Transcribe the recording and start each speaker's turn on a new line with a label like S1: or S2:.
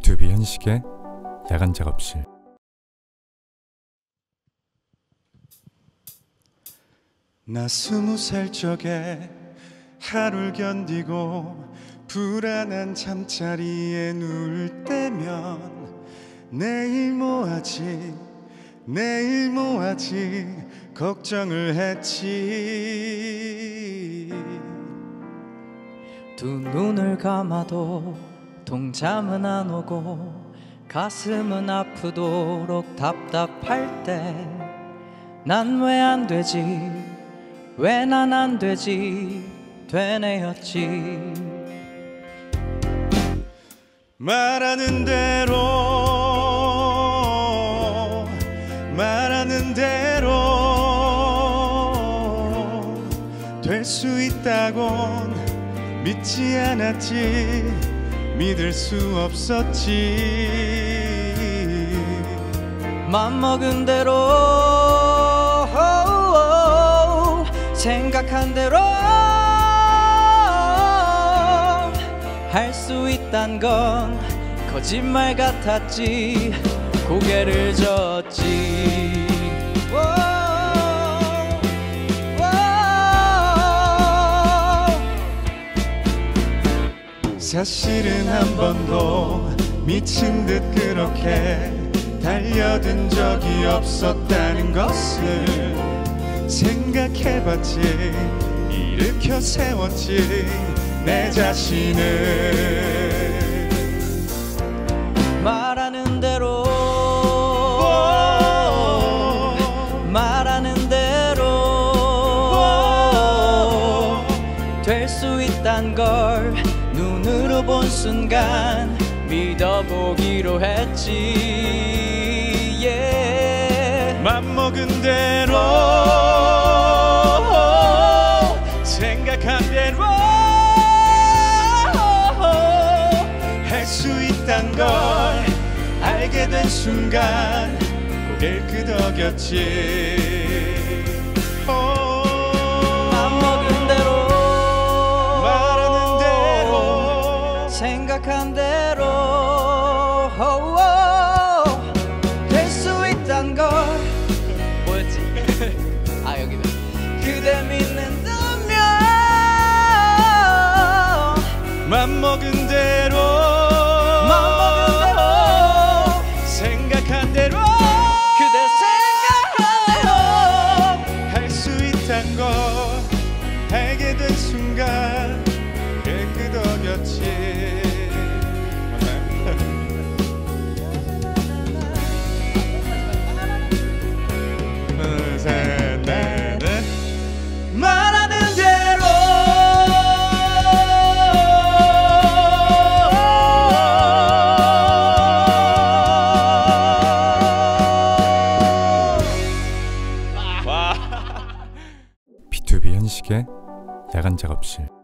S1: B2B 현식의 야간 작업실.
S2: 나 20살 적에 하루를 견디고 불안한 잠자리에 누울 때면 내일 뭐하지 내일 뭐하지 걱정을 했지.
S3: 두 눈을 감아도 동잠은 안 오고 가슴은 아프도록 답답할 때 난 왜 안 되지 왜 난 안 되지 되뇌었지.
S2: 말하는 대로 될 수 있다곤 믿지 않았지 믿을 수 없었지.
S3: 맘먹은 대로 생각한 대로 할 수 있단 건 거짓말 같았지 고개를 젓지.
S2: 사실은 한 번도 미친 듯 그렇게 달려든 적이 없었다는 것을 생각해봤지 일으켜 세웠지 내 자신을.
S3: 말하는 대로 말하는 대로 될 수 있단 걸 눈으로 본 순간 믿어보기로 했지. yeah.
S2: 맘먹은 대로 생각한 대로 할 수 있단 걸 알게 된 순간 고개를 끄덕였지.
S3: 맘먹은 대로
S2: 말하는 대로
S3: 생각한 대로 될 수 있단 걸 뭐였지? 아 여기다 그대 믿는다면
S2: 맘먹은 대로 생각한 대로
S3: 그대 생각한 대로
S2: 할 수 있단 걸 알게 된 순간 깨끗어졌지. 하나, 셋, 넷, 넷. 말하는 대로
S1: B2B 현식의 야간 작업실.